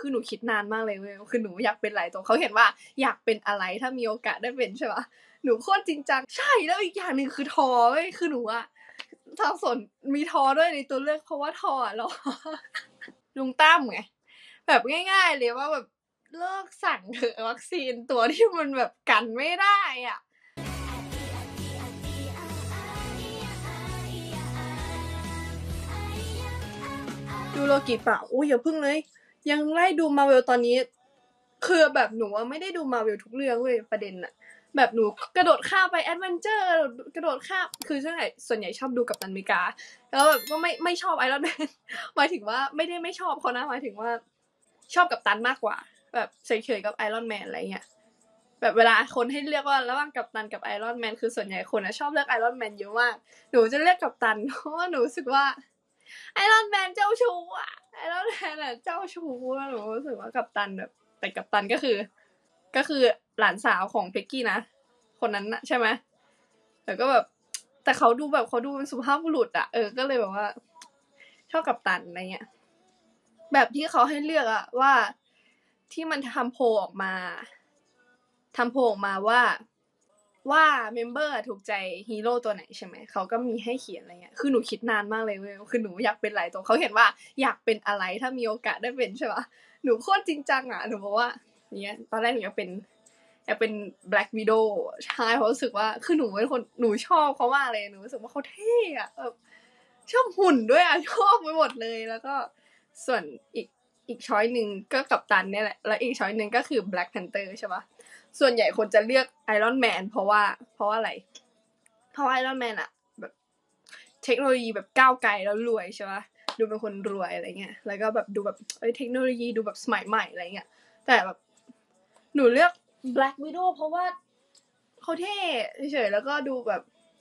คือหนูคิดนานมากเลยเว้ยคือหนูอยากเป็นหลายตัวเขาเห็นว่าอยากเป็นอะไรถ้ามีโอกาสได้เป็นใช่ปะหนูโคตรจริงจังใช่แล้วอีกอย่างหนึ่งคือทอเว้ยคือหนูอะสับสนมีทอด้วยในตัวเลือกเพราะว่าทอหรอลุงตั้มไงแบบง่ายๆเลยว่าแบบเลิกสั่งเถอะวัคซีนตัวที่มันแบบกันไม่ได้อ่ะดูโลกิเปล่าอุ้ยอย่าพึ่งเลยยังไล่ดูมาเวลตอนนี้คือแบบหนูไม่ได้ดูมาเวลทุกเรื่องเว้ยประเด็นอะแบบหนูกระโดดข้ามไปแอดเวนเจอร์กระโดดข้ามคือส่วนใหญ่ชอบดูกัปตันอเมริกาแล้วแบบก็ไม่ชอบไอรอนแมนหมายถึงว่าไม่ได้ไม่ชอบเขานะหมายถึงว่าชอบกัปตันมากกว่าแบบเฉยๆกับไอรอนแมนอะไรเงี้ยแบบเวลาคนให้เลือกว่าระหว่างกัปตันกับไอรอนแมนคือส่วนใหญ่คนชอบเลือกไอรอนแมนเยอะมากหนูจะเลือกกัปตันเพราะว่าหนูรู้สึกว่าไอรอนแมนเจ้าชู้อะไอรอนแมนอะเจ้าชู้แล้วหนูรู้สึกว่ากัปตันแบบแต่กัปตันก็คือหลานสาวของเพ็กกี้นะคนนั้นนะใช่ไหมแต่ก็แบบแต่เขาดูเป็นสุภาพบุรุษอะก็เลยแบบว่าชอบกัปตันอะไรเงี้ยแบบที่เขาให้เลือกอะว่าที่มันทำโพลออกมาว่าเมมเบอร์ถูกใจฮีโร่ตัวไหนใช่ไหมเขาก็มีให้เขียนอะไรเงี้ยคือหนูคิดนานมากเลยเว้ยคือหนูอยากเป็นหลายตัวเขาเห็นว่าอยากเป็นอะไรถ้ามีโอกาสได้เป็นใช่ปะหนูโคตรจริงจังอ่ะหนูบอกว่าเนี้ยตอนแรกหนูอยากเป็น Black Widow ใช่เพราะรู้สึกว่าคือหนูเป็นคนหนูชอบเขามากเลยหนูรู้สึกว่าเขาเท่อะแบบชอบหุ่นด้วยอ่ะชอบไปหมดเลยแล้วก็ส่วนอีกช้อยนึงก็กัปตันเนี่ยแหละแล้วอีกช้อยนึงก็คือ Black Panther ใช่ปะส่วนใหญ่คนจะเลือกไอรอนแมนเพราะว่าอะไรเพราะไอรอนแมนอะแบบเทคโนโลยีแบบก้าวไกลแล้วรวยใช่ปะดูเป็นคนรวยอะไรเงี้ยแล้วก็แบบดูแบบเทคโนโลยีดูแบบสมัยใหม่อะไรเงี้ยแต่แบบหนูเลือก Black Widow เพราะว่าเขาเท่เฉยๆแล้วก็ดูแบบ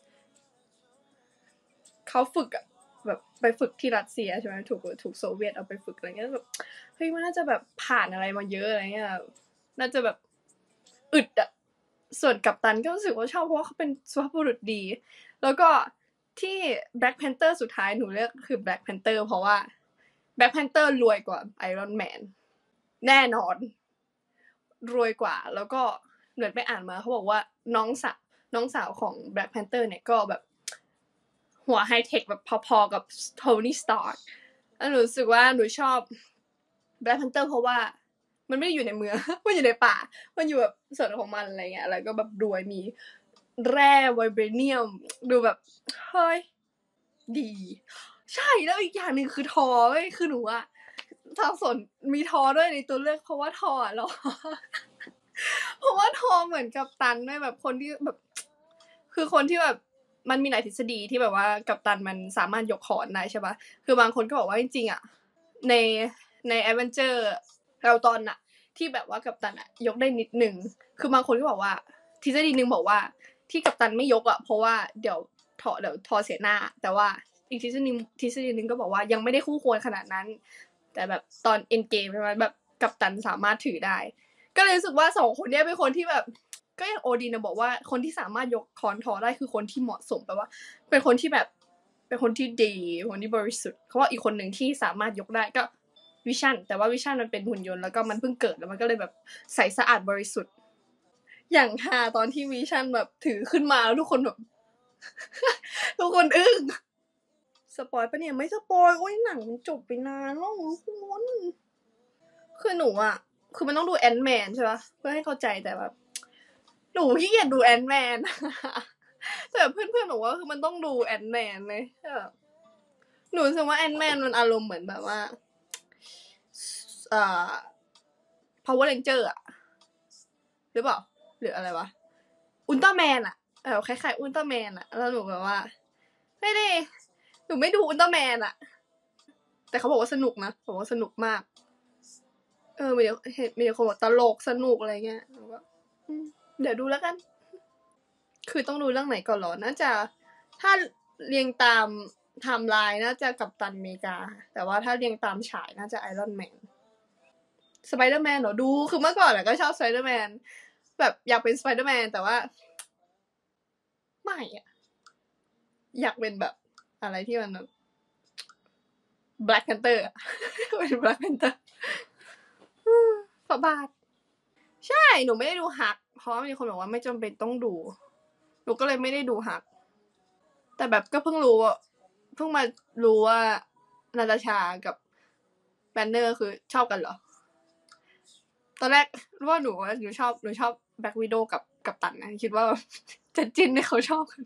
เขาฝึกอะแบบไปฝึกที่รัสเซียใช่ไหมถูกโซเวียตเอาไปฝึกอะไรเงี้ยแบบเฮ้ยมันน่าจะแบบผ่านอะไรมาเยอะอะไรเงี้ยน่าจะแบบอึดอะส่วนกัปตันก็รู้สึกว่าชอบเพราะว่าเขาเป็นสุภาพบุรุษดีแล้วก็ที่ Black Panther สุดท้ายหนูเลือกคือ Black Panther เพราะว่า Black Panther รวยกว่า Iron Man แน่นอนรวยกว่าแล้วก็เหมือนไปอ่านมาเขาบอกว่าน้องสาวของ Black Panther เนี่ยก็แบบหัวไฮเทคแบบพอๆกับโทนี่สตาร์กแล้วหนูรู้สึกว่าหนูชอบ Black Panther เพราะว่ามันไม่ได้อยู่ในเมือง มันอยู่ในป่ามันอยู่แบบส่วนของมันอะไรเงี้ยแล้วก็แบบรวยมีแร่ไวเบเนียมดูแบบเฮ้ยดีใช่แล้วอีกอย่างหนึ่งคือทอเว้ยคือหนูอะสับสนมีทอด้วยในตัวเลือกเพราะว่าทอหรอ เพราะว่าทอเหมือนกับตันด้วยแบบคนที่แบบคือคนที่แบบมันมีหลายทฤษฎีที่แบบว่ากัปตันมันสามารถยกขอนได้ใช่ปะคือบางคนก็บอกว่าจริงๆอ่ะในแอดเวนเจอร์เราตอนน่ะที่แบบว่ากัปตันอ่ะยกได้นิดนึงคือบางคนก็บอกว่าทฤษฎีนึงบอกว่าที่กัปตันไม่ยกอ่ะเพราะว่าเดี๋ยวทอเสียหน้าแต่ว่าอีกทฤษฎีนึงก็บอกว่ายังไม่ได้คู่ควรขนาดนั้นแต่แบบตอนเอ็นเกมใช่ไหมแบบกัปตันสามารถถือได้ก็เลยรู้สึกว่า2คนนี้เป็นคนที่แบบก็อย่างโอดินนะบอกว่าคนที่สามารถยกค้อนทอได้คือคนที่เหมาะสมแปลว่าเป็นคนที่แบบเป็นคนที่ดีคนที่บริสุทธิ์เขาว่าอีกคนหนึ่งที่สามารถยกได้ก็วิชั่นแต่ว่าวิชั่นมันเป็นหุ่นยนต์แล้วก็มันเพิ่งเกิดแล้วมันก็เลยแบบใสสะอาดบริสุทธิ์อย่างฮาตอนที่วิชั่นแบบถือขึ้นมาแล้วทุกคนแบบ ทุกคนอึ้งสปอยปะเนี่ยไม่สปอยโอ้ยหนังมันจบไปนานแล้วทุกคนคือหนูอ่ะคือมันต้องดูแอนท์แมนใช่ปะเพื่อให้เข้าใจแต่แบบหนูขี้เกียจดูแอนท์แมนแต่เพื่อนๆหนูว่าคือมันต้องดูแอนท์แมนเลยหนูรู้สึกว่าแอนท์แมนมันอารมณ์เหมือนแบบว่าPower Ranger อะหรือเปล่าหรืออะไรวะอุลตร้าแมนอะคล้ายๆอุลตร้าแมนอะแล้วหนูแบบว่าไม่ได้หนูไม่ดูอุลตร้าแมนอะแต่เขาบอกว่าสนุกนะบอกว่าสนุกมากมีคนบอกตลกสนุกอะไรเงี้ยหนูก็เดี๋ยวดูแล้วกันคือต้องดูเรื่องไหนก่อนหรอน่าจะถ้าเรียงตามไทม์ไลน์น่าจะกัปตันอเมริกาแต่ว่าถ้าเรียงตามฉายน่าจะไอรอนแมนสไปเดอร์แมนเหรอดูคือเมื่อก่อนก็ชอบสไปเดอร์แมนแบบอยากเป็นสไปเดอร์แมนแต่ว่าไม่อะอยากเป็นแบบอะไรที่มันBlack Panther เป็น Black Panther พระบาทใช่หนูไม่ได้ดูฮักเพราะมีคนบอกว่าไม่จำเป็นต้องดูหนูก็เลยไม่ได้ดูฮักแต่แบบก็เพิ่งมารู้ว่านาตาชากับแบนเนอร์คือชอบกันเหรอตอนแรกว่าหนูชอบแบ็ควิโดกับตันนะคิดว่าจะจิ้นให้เขาชอบกัน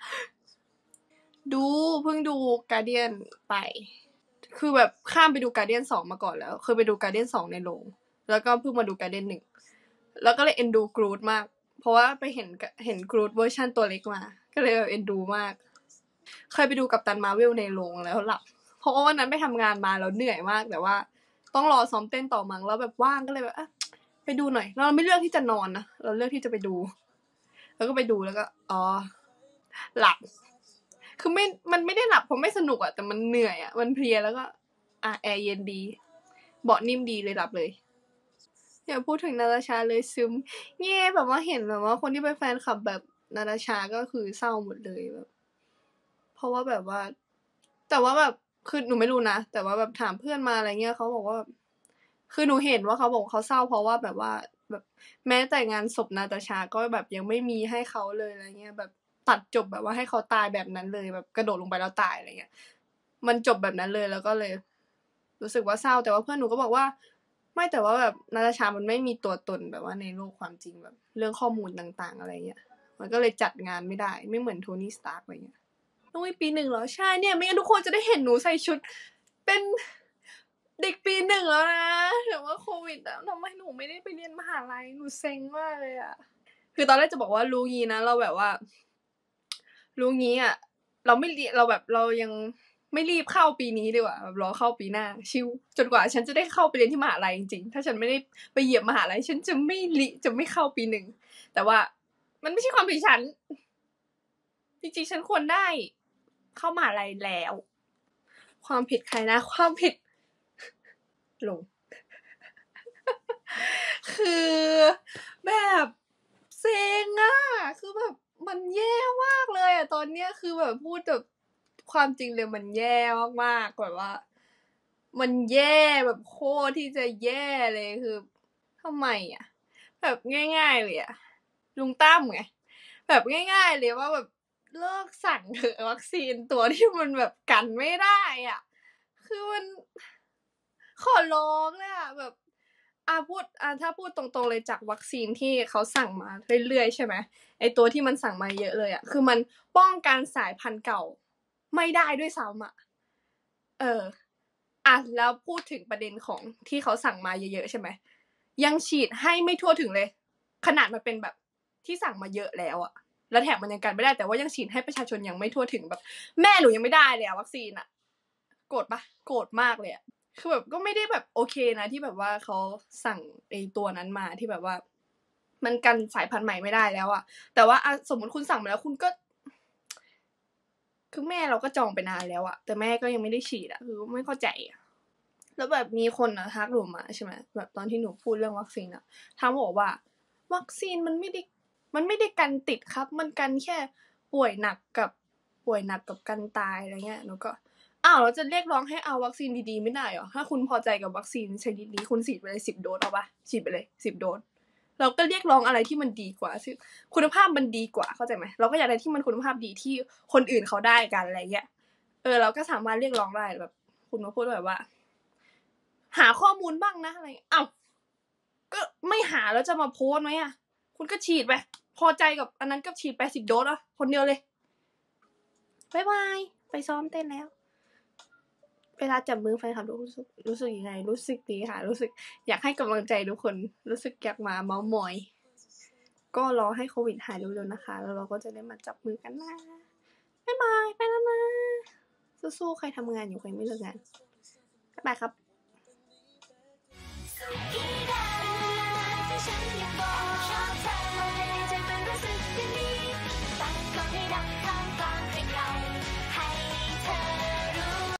เพิ่งดูการ์เดียนไปคือแบบข้ามไปดูการ์เดียน2มาก่อนแล้วเคยไปดูการ์เดียน2ในโรงแล้วก็เพิ่งมาดูการ์เดียน1แล้วก็เลยเอ็นดูกรูทมากเพราะว่าไปเห็นกรูทเวอร์ชันตัวเล็กมาก็เลยเอ็นดูมากเคยไปดูกัปตันมาร์เวลในโรงแล้วหลับเพราะว่าวันนั้นไปทำงานมาแล้วเหนื่อยมากแต่ว่าต้องรอซ้อมเต้นต่อมั้งแล้วแบบว่างก็เลยแบบไปดูหน่อยเราไม่เลือกที่จะนอนนะเราเลือกที่จะไปดูแล้วก็ไปดูแล้วก็หลับคือมันไม่ได้หลับเพราะไม่สนุกอะแต่มันเหนื่อยอะมันเพลียแล้วก็แอร์เย็นดีเบาะนิ่มดีเลยหลับเลยอย่าพูดถึงนาตาชาเลยซึมแง่แบบว่าเห็นแบบว่าคนที่เป็นแฟนคลับแบบนาตาชาก็คือเศร้าหมดเลยแบบเพราะว่าแบบว่าแต่ว่าแบบคือหนูไม่รู้นะแต่ว่าแบบถามเพื่อนมาอะไรเงี้ยเขาบอกว่าคือหนูเห็นว่าเขาบอกเขาเศร้าเพราะว่าแบบว่าแบบแม้แต่งานศพนาตาชาก็แบบยังไม่มีให้เขาเลยอะไรเงี้ยแบบตัดจบแบบว่าให้เขาตายแบบนั้นเลยแบบกระโดดลงไปแล้วตายอะไรเงี้ยมันจบแบบนั้นเลยแล้วก็เลยรู้สึกว่าเศร้าแต่ว่าเพื่อนหนูก็บอกว่าไม่แต่ว่าแบบนาตาชามันไม่มีตัวตนแบบว่าในโลกความจริงแบบเรื่องข้อมูลต่างๆอะไรเงี้ยมันก็เลยจัดงานไม่ได้ไม่เหมือนโทนี่สตาร์กอะไรเงี้ยต้องปี1เหรอใช่เนี่ยไม่งั้นทุกคนจะได้เห็นหนูใส่ชุดเป็นเด็กปี1แล้วนะแต่ว่าโควิดทำไมหนูไม่ได้ไปเรียนมหาลัยหนูเซ็งมากเลยอะคือตอนแรกจะบอกว่ารู้งี้นะเราแบบว่ารู้งี้อะเราไม่เราแบบเรายังไม่รีบเข้าปีนี้ดีกว่าแบบรอเข้าปีหน้าชิวจนกว่าฉันจะได้เข้าไปเรียนที่มหาลัยจริงๆถ้าฉันไม่ได้ไปเหยียบมหาลัยฉันจะไม่เข้าปี1แต่ว่ามันไม่ใช่ความผิดฉันจริงๆฉันควรได้เข้ามหาลัยแล้วความผิดใครนะความผิดลงคือแบบเซ็งอะคือแบบมันแย่มากเลยอะตอนเนี้ยคือแบบพูดแบบความจริงเลยมันแย่มากๆแบบว่ามันแย่แบบโคตรที่จะแย่เลยคือทำไมอะแบบง่ายๆเลยอะลุงตั้มไงแบบง่ายๆเลยว่าแบบเลิกสั่งเถอะวัคซีนตัวที่มันแบบกันไม่ได้อะคือมันขอร้องเลยอะแบบถ้าพูดตรงๆเลยจากวัคซีนที่เขาสั่งมาเรื่อยๆใช่ไหมไอตัวที่มันสั่งมาเยอะเลยอะคือมันป้องกันสายพันธุ์เก่าไม่ได้ด้วยซ้ำอะแล้วพูดถึงประเด็นของที่เขาสั่งมาเยอะๆใช่ไหมยังฉีดให้ไม่ทั่วถึงเลยขนาดมันเป็นแบบที่สั่งมาเยอะแล้วอะแล้วแถมมันยังกันไม่ได้แต่ว่ายังฉีดให้ประชาชนยังไม่ทั่วถึงแบบแม่หนูยังไม่ได้เลยอะวัคซีนอะโกรธปะโกรธมากเลยอะคือแบบก็ไม่ได้แบบโอเคนะที่แบบว่าเขาสั่งไอ้ตัวนั้นมาที่แบบว่ามันกันสายพันธุ์ใหม่ไม่ได้แล้วอะแต่ว่าสมมติคุณสั่งมาแล้วคุณก็คือแม่เราก็จองไปนานแล้วอะแต่แม่ก็ยังไม่ได้ฉีดอะคือไม่เข้าใจอะแล้วแบบมีคนนะทักหนูมาใช่ไหมแบบตอนที่หนูพูดเรื่องวัคซีนอะทักบอกว่าวัคซีนมันไม่ได้กันติดครับมันกันแค่ป่วยหนักกับกันตายอะไรเงี้ยหนูก็เราจะเรียกร้องให้เอาวัคซีนดีๆไม่ได้หรอถ้าคุณพอใจกับวัคซีนชนิดนี้คุณฉีดไปเลย10 โดสเอาปะฉีดไปเลย10 โดสเราก็เรียกร้องอะไรที่มันดีกว่าซึ่งคุณภาพมันดีกว่าเข้าใจไหมเราก็อยากได้ที่มันคุณภาพดีที่คนอื่นเขาได้กันอะไรเงี้ยเราก็สามารถเรียกร้องได้แบบคุณมาพูดแบบว่าหาข้อมูลบ้างนะอะไรก็ไม่หาแล้วจะมาโพสไหมอะคุณก็ฉีดไปพอใจกับอันนั้นก็ฉีดไป10 โดสอะคนเดียวเลยบ๊ายบายไปซ้อมเต้นแล้วเวลาจับมือแฟนคลับรู้สึกยังไงรู้สึกดีค่ะรู้สึกอยากให้กำลังใจทุกคนรู้สึกอยากมาเม้ามอยก็รอให้โควิดหายเร็วๆนะคะแล้วเราก็จะได้มาจับมือกันนะบ๊ายบายไปแล้วนะสู้ๆใครทำงานอยู่ใครไม่เลิกงานบ๊ายบายครับ